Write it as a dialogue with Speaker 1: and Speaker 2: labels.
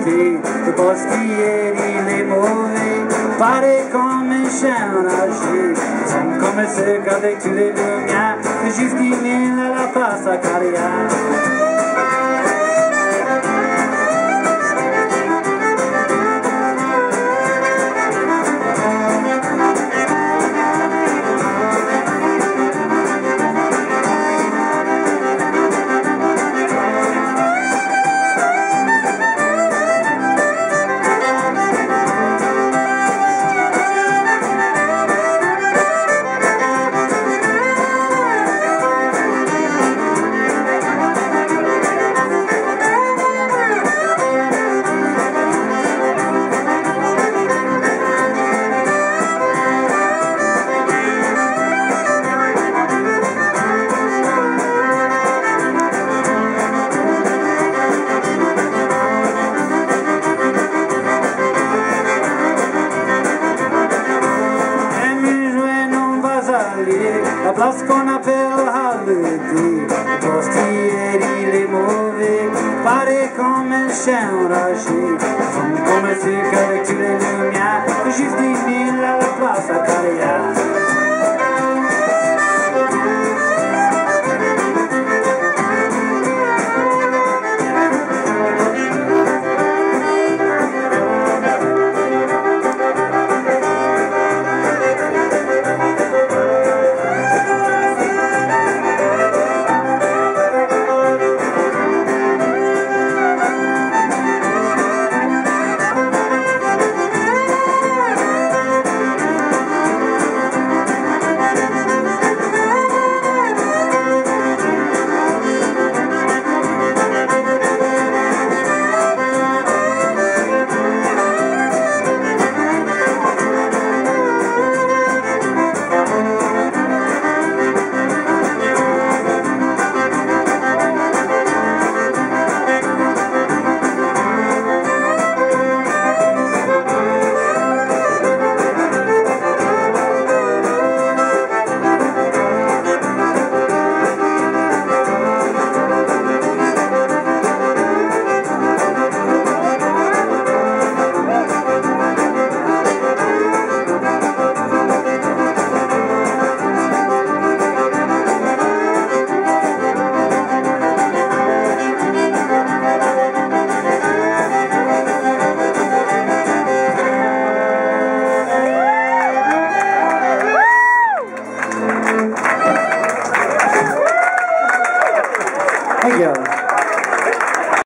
Speaker 1: l'été, le postier il est mauvais, pareil comme un chien enragé, sont comme ceux qu'avec tous les lumières, que juste 10 000 à la face à carrière. La place qu'on appelle Holiday, le postier il est mauvais, pareil comme un chien enragé, comme ceux qu'avec tous les lumières, juste